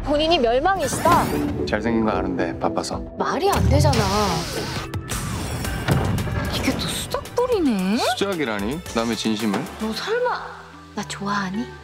본인이 멸망이시다. 잘생긴 거 아는데 바빠서. 말이 안 되잖아. 이게 또 수작돌이네. 수작이라니? 남의 진심을? 너 설마 나 좋아하니?